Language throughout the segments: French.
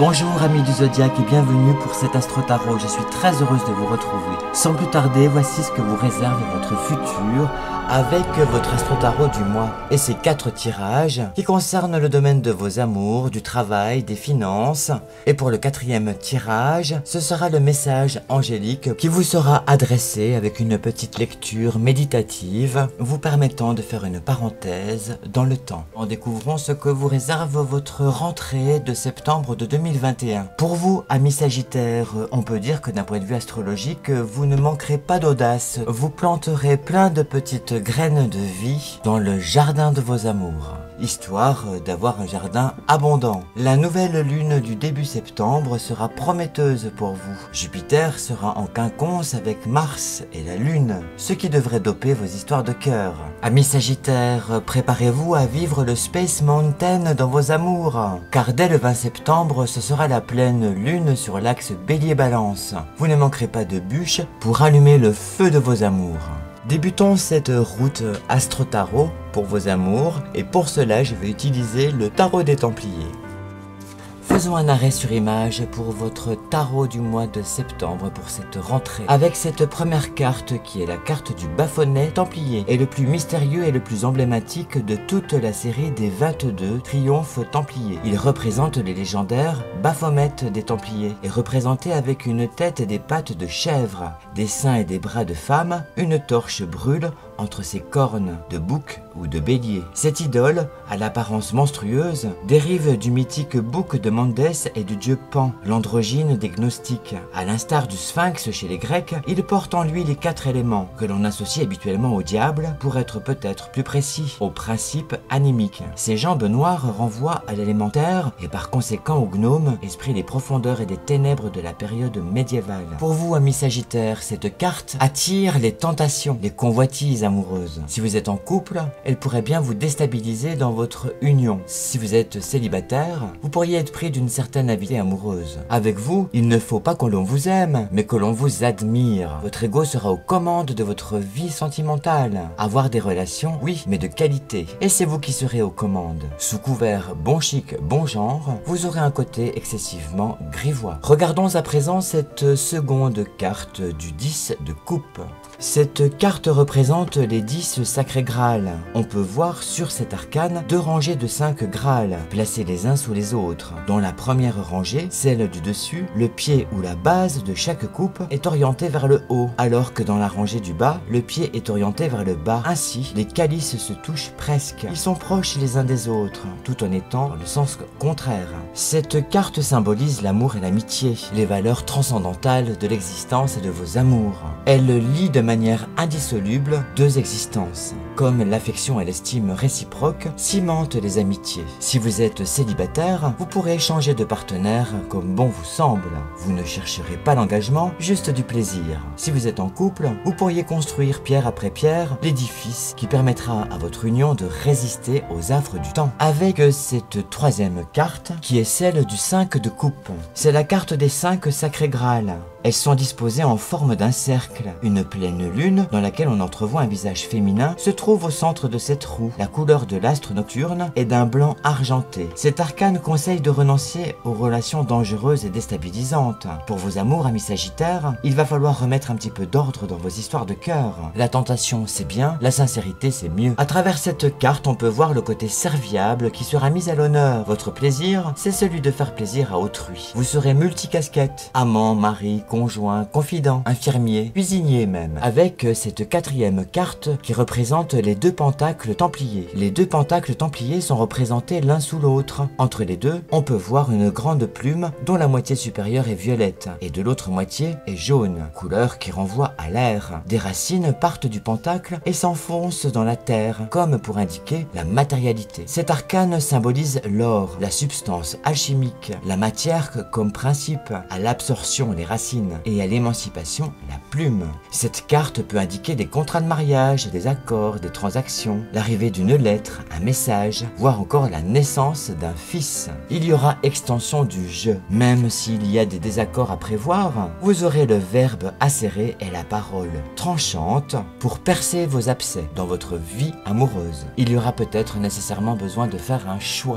Bonjour amis du Zodiaque et bienvenue pour cet Astro Tarot, je suis très heureuse de vous retrouver. Sans plus tarder, voici ce que vous réserve votre futur avec votre Astro Tarot du mois. Et ces 4 tirages qui concernent le domaine de vos amours, du travail, des finances. Et pour le 4e tirage, ce sera le message angélique qui vous sera adressé avec une petite lecture méditative vous permettant de faire une parenthèse dans le temps. En découvrant ce que vous réserve votre rentrée de septembre de 2021. Pour vous, amis Sagittaires, on peut dire que d'un point de vue astrologique, vous ne manquerez pas d'audace. Vous planterez plein de petites graines de vie dans le jardin de vos amours, histoire d'avoir un jardin abondant. La nouvelle lune du début septembre sera prometteuse pour vous. Jupiter sera en quinconce avec Mars et la lune, ce qui devrait doper vos histoires de cœur. Amis Sagittaires, préparez-vous à vivre le Space Mountain dans vos amours, car dès le 20 septembre, ce sera la pleine lune sur l'axe Bélier-Balance. Vous ne manquerez pas de bûches pour allumer le feu de vos amours. Débutons cette route Astro Tarot pour vos amours et pour cela je vais utiliser le tarot des Templiers. Faisons un arrêt sur image pour votre tarot du mois de septembre pour cette rentrée. Avec cette première carte qui est la carte du Baphomet Templier et le plus mystérieux et le plus emblématique de toute la série des 22 triomphes Templiers. Il représente les légendaires Baphomet des Templiers et représenté avec une tête et des pattes de chèvre, des seins et des bras de femme, une torche brûle entre ses cornes de bouc ou de bélier. Cette idole, à l'apparence monstrueuse, dérive du mythique bouc de Mandès et du dieu Pan, l'androgyne des gnostiques. À l'instar du sphinx chez les Grecs, il porte en lui les 4 éléments, que l'on associe habituellement au diable, pour être peut-être plus précis, au principe animique. Ses jambes noires renvoient à l'élémentaire et par conséquent au gnome, esprit des profondeurs et des ténèbres de la période médiévale. Pour vous, amis Sagittaires, cette carte attire les tentations, les convoitises amoureuses. Si vous êtes en couple, elle pourrait bien vous déstabiliser dans votre union. Si vous êtes célibataire, vous pourriez être pris d'une certaine avidité amoureuse. Avec vous, il ne faut pas que l'on vous aime, mais que l'on vous admire. Votre ego sera aux commandes de votre vie sentimentale. Avoir des relations, oui, mais de qualité. Et c'est vous qui serez aux commandes. Sous couvert bon chic, bon genre, vous aurez un côté excessivement grivois. Regardons à présent cette seconde carte du 10 de coupe. Cette carte représente les 10 sacrés Graals. On peut voir sur cet arcane 2 rangées de 5 Graals, placés les uns sous les autres. Dans la première rangée, celle du dessus, le pied ou la base de chaque coupe est orienté vers le haut, alors que dans la rangée du bas, le pied est orienté vers le bas. Ainsi, les calices se touchent presque. Ils sont proches les uns des autres, tout en étant dans le sens contraire. Cette carte symbolise l'amour et l'amitié, les valeurs transcendantales de l'existence et de vos amours. Elle lie de manière indissoluble 2 existences. Comme l'affection et l'estime réciproque cimentent les amitiés. Si vous êtes célibataire, vous pourrez changer de partenaire comme bon vous semble. Vous ne chercherez pas l'engagement, juste du plaisir. Si vous êtes en couple, vous pourriez construire pierre après pierre l'édifice qui permettra à votre union de résister aux affres du temps. Avec cette 3e carte qui est celle du 5 de coupe. C'est la carte des 5 sacrés Graals. Elles sont disposées en forme d'un cercle. Une pleine lune, dans laquelle on entrevoit un visage féminin, se trouve au centre de cette roue. La couleur de l'astre nocturne est d'un blanc argenté. Cet arcane conseille de renoncer aux relations dangereuses et déstabilisantes. Pour vos amours, amis Sagittaires, il va falloir remettre un petit peu d'ordre dans vos histoires de cœur. La tentation, c'est bien, la sincérité, c'est mieux. À travers cette carte, on peut voir le côté serviable qui sera mis à l'honneur. Votre plaisir, c'est celui de faire plaisir à autrui. Vous serez multicasquette, amant, mari, conjoint, confident, infirmier, cuisinier même, avec cette 4e carte qui représente les 2 pentacles templiers. Les 2 pentacles templiers sont représentés l'un sous l'autre. Entre les deux, on peut voir une grande plume dont la moitié supérieure est violette et de l'autre moitié est jaune, couleur qui renvoie à l'air. Des racines partent du pentacle et s'enfoncent dans la terre, comme pour indiquer la matérialité. Cet arcane symbolise l'or, la substance alchimique, la matière comme principe, à l'absorption les racines et à l'émancipation la plume. Cette carte peut indiquer des contrats de mariage, des accords, des transactions, l'arrivée d'une lettre, un message, voire encore la naissance d'un fils. Il y aura extension du jeu. Même s'il y a des désaccords à prévoir, vous aurez le verbe acéré et la parole tranchante pour percer vos abcès dans votre vie amoureuse. Il y aura peut-être nécessairement besoin de faire un choix.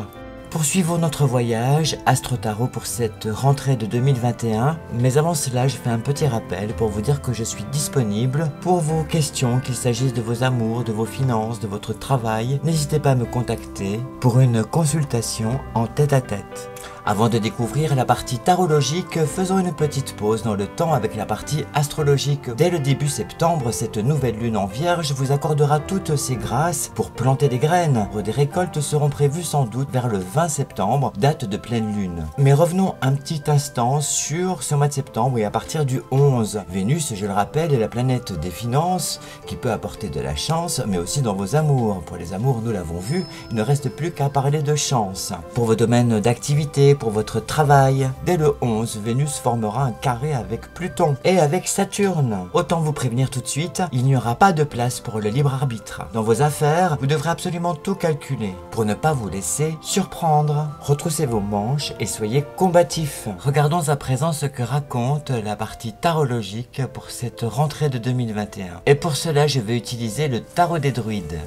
Poursuivons notre voyage Astro Tarot pour cette rentrée de 2021, mais avant cela je fais un petit rappel pour vous dire que je suis disponible pour vos questions, qu'il s'agisse de vos amours, de vos finances, de votre travail. N'hésitez pas à me contacter pour une consultation en tête-à-tête. Avant de découvrir la partie tarologique, faisons une petite pause dans le temps avec la partie astrologique. Dès le début septembre, cette nouvelle lune en Vierge vous accordera toutes ses grâces pour planter des graines. Des récoltes seront prévues sans doute vers le 20 septembre, date de pleine lune. Mais revenons un petit instant sur ce mois de septembre et à partir du 11. Vénus, je le rappelle, est la planète des finances qui peut apporter de la chance, mais aussi dans vos amours. Pour les amours, nous l'avons vu, il ne reste plus qu'à parler de chance. Pour vos domaines d'activité, pour votre travail, dès le 11, Vénus formera un carré avec Pluton et avec Saturne. Autant vous prévenir tout de suite, il n'y aura pas de place pour le libre arbitre. Dans vos affaires, vous devrez absolument tout calculer pour ne pas vous laisser surprendre. Retroussez vos manches et soyez combatifs. Regardons à présent ce que raconte la partie tarologique pour cette rentrée de 2021. Et pour cela, je vais utiliser le tarot des druides.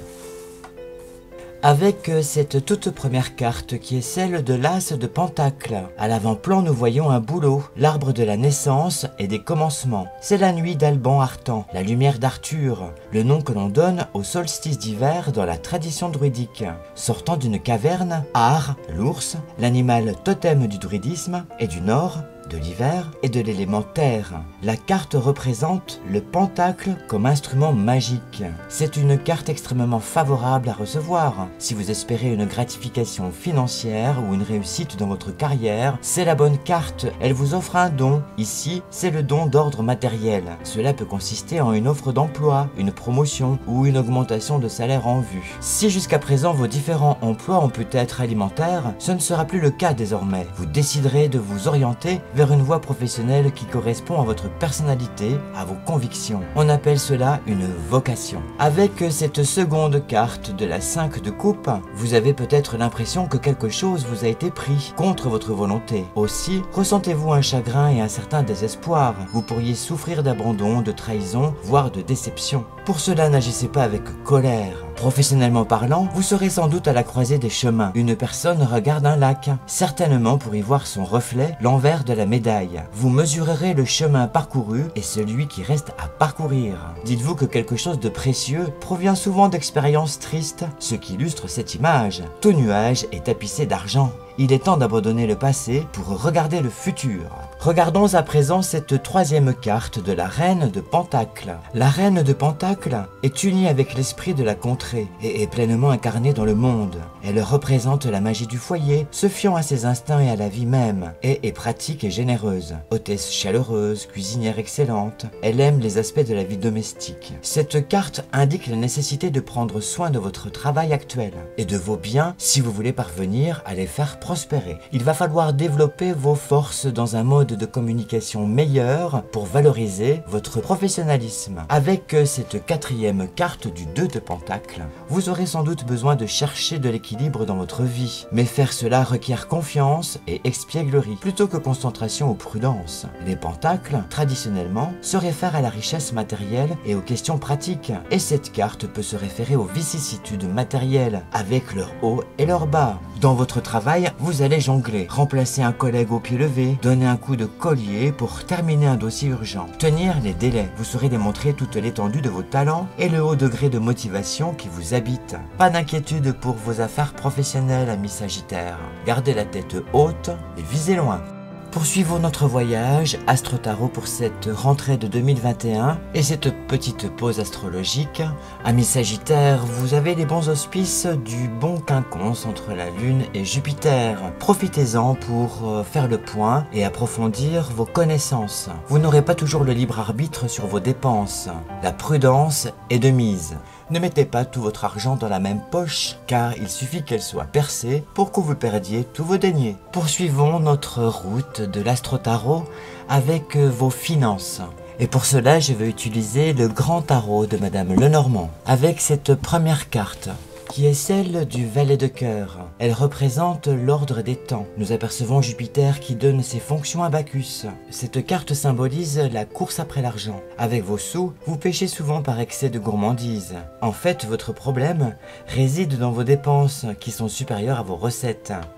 Avec cette toute première carte qui est celle de l'As de Pentacle. À l'avant-plan, nous voyons un bouleau, l'arbre de la naissance et des commencements. C'est la nuit d'Alban Artan, la lumière d'Arthur, le nom que l'on donne au solstice d'hiver dans la tradition druidique. Sortant d'une caverne, Ar, l'ours, l'animal totem du druidisme, et du nord, de l'hiver et de l'élément terre. La carte représente le pentacle comme instrument magique. C'est une carte extrêmement favorable à recevoir. Si vous espérez une gratification financière ou une réussite dans votre carrière, c'est la bonne carte. Elle vous offre un don. Ici, c'est le don d'ordre matériel. Cela peut consister en une offre d'emploi, une promotion ou une augmentation de salaire en vue. Si jusqu'à présent vos différents emplois ont pu être alimentaires, ce ne sera plus le cas désormais. Vous déciderez de vous orienter vers une voie professionnelle qui correspond à votre personnalité, à vos convictions. On appelle cela une vocation. Avec cette seconde carte de la 5 de coupe, vous avez peut-être l'impression que quelque chose vous a été pris contre votre volonté. Aussi, ressentez-vous un chagrin et un certain désespoir. Vous pourriez souffrir d'abandon, de trahison, voire de déception. Pour cela, n'agissez pas avec colère. Professionnellement parlant, vous serez sans doute à la croisée des chemins. Une personne regarde un lac, certainement pour y voir son reflet, l'envers de la médaille. Vous mesurerez le chemin parcouru et celui qui reste à parcourir. Dites-vous que quelque chose de précieux provient souvent d'expériences tristes, ce qui illustre cette image. Tout nuage est tapissé d'argent. Il est temps d'abandonner le passé pour regarder le futur. Regardons à présent cette troisième carte de la Reine de Pentacle. La Reine de Pentacle est unie avec l'esprit de la contrée et est pleinement incarnée dans le monde. Elle représente la magie du foyer, se fiant à ses instincts et à la vie même, et est pratique et généreuse. Hôtesse chaleureuse, cuisinière excellente, elle aime les aspects de la vie domestique. Cette carte indique la nécessité de prendre soin de votre travail actuel et de vos biens si vous voulez parvenir à les faire prospérer. Il va falloir développer vos forces dans un mode de communication meilleur pour valoriser votre professionnalisme. Avec cette quatrième carte du 2 de Pentacle, vous aurez sans doute besoin de chercher de l'équilibre dans votre vie, mais faire cela requiert confiance et espièglerie plutôt que concentration ou prudence. Les pentacles, traditionnellement, se réfèrent à la richesse matérielle et aux questions pratiques, et cette carte peut se référer aux vicissitudes matérielles avec leur haut et leur bas. Dans votre travail, vous allez jongler, remplacer un collègue au pied levé, donner un coup de collier pour terminer un dossier urgent, tenir les délais. Vous saurez démontrer toute l'étendue de vos talents et le haut degré de motivation qui vous habite. Pas d'inquiétude pour vos affaires professionnelles, amis Sagittaires. Gardez la tête haute et visez loin. Poursuivons notre voyage Astro Tarot pour cette rentrée de 2021 et cette petite pause astrologique. Amis Sagittaires, vous avez les bons auspices du bon quinconce entre la Lune et Jupiter. Profitez-en pour faire le point et approfondir vos connaissances. Vous n'aurez pas toujours le libre arbitre sur vos dépenses. La prudence est de mise. Ne mettez pas tout votre argent dans la même poche, car il suffit qu'elle soit percée pour que vous perdiez tous vos deniers. Poursuivons notre route de l'Astro Tarot avec vos finances. Et pour cela, je vais utiliser le grand tarot de Madame Lenormand, avec cette première carte, qui est celle du valet de cœur. Elle représente l'ordre des temps. Nous apercevons Jupiter qui donne ses fonctions à Bacchus. Cette carte symbolise la course après l'argent. Avec vos sous, vous péchez souvent par excès de gourmandise. En fait, votre problème réside dans vos dépenses qui sont supérieures à vos recettes.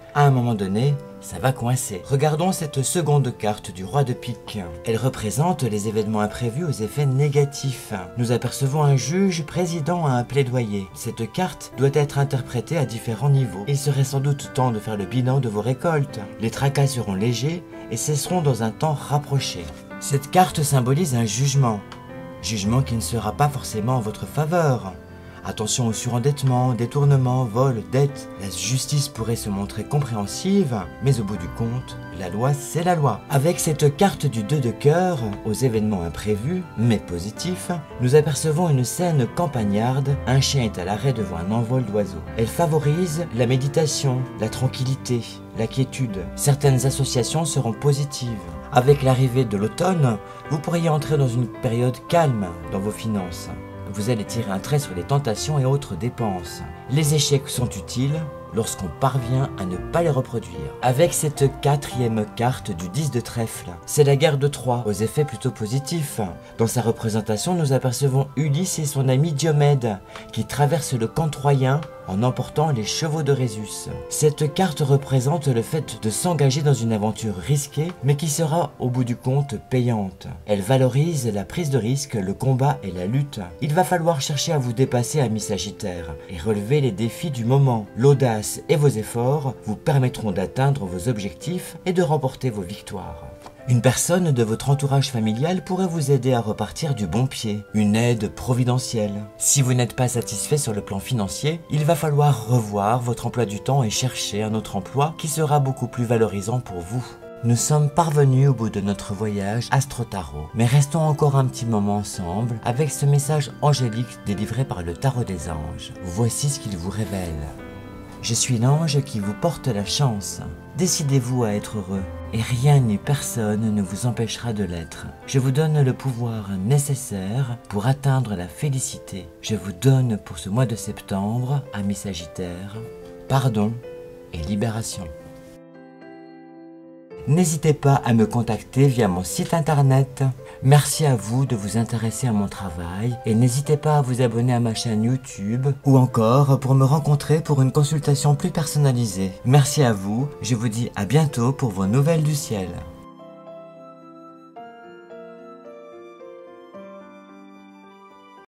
À un moment donné, ça va coincer. Regardons cette seconde carte du roi de pique. Elle représente les événements imprévus aux effets négatifs. Nous apercevons un juge présidant à un plaidoyer. Cette carte doit être interprétée à différents niveaux. Il serait sans doute temps de faire le bilan de vos récoltes. Les tracas seront légers et cesseront dans un temps rapproché. Cette carte symbolise un jugement. Jugement qui ne sera pas forcément en votre faveur. Attention au surendettement, détournement, vol, dette. La justice pourrait se montrer compréhensive, mais au bout du compte, la loi c'est la loi. Avec cette carte du 2 de cœur, aux événements imprévus, mais positifs, nous apercevons une scène campagnarde. Un chien est à l'arrêt devant un envol d'oiseaux. Elle favorise la méditation, la tranquillité, la quiétude. Certaines associations seront positives. Avec l'arrivée de l'automne, vous pourriez entrer dans une période calme dans vos finances. Vous allez tirer un trait sur les tentations et autres dépenses. Les échecs sont utiles lorsqu'on parvient à ne pas les reproduire. Avec cette quatrième carte du 10 de trèfle, c'est la guerre de Troie, aux effets plutôt positifs. Dans sa représentation, nous apercevons Ulysse et son ami Diomède, qui traversent le camp troyen en emportant les chevaux de Rhésus. Cette carte représente le fait de s'engager dans une aventure risquée, mais qui sera au bout du compte payante. Elle valorise la prise de risque, le combat et la lutte. Il va falloir chercher à vous dépasser, ami Sagittaire, et relever les défis du moment. L'audace et vos efforts vous permettront d'atteindre vos objectifs et de remporter vos victoires. Une personne de votre entourage familial pourrait vous aider à repartir du bon pied, une aide providentielle. Si vous n'êtes pas satisfait sur le plan financier, il va falloir revoir votre emploi du temps et chercher un autre emploi qui sera beaucoup plus valorisant pour vous. Nous sommes parvenus au bout de notre voyage Astro-Tarot, mais restons encore un petit moment ensemble avec ce message angélique délivré par le Tarot des Anges. Voici ce qu'il vous révèle. Je suis l'ange qui vous porte la chance. Décidez-vous à être heureux, et rien ni personne ne vous empêchera de l'être. Je vous donne le pouvoir nécessaire pour atteindre la félicité. Je vous donne pour ce mois de septembre, amis Sagittaires, pardon et libération. N'hésitez pas à me contacter via mon site internet. Merci à vous de vous intéresser à mon travail et n'hésitez pas à vous abonner à ma chaîne YouTube ou encore pour me rencontrer pour une consultation plus personnalisée. Merci à vous, je vous dis à bientôt pour vos nouvelles du ciel.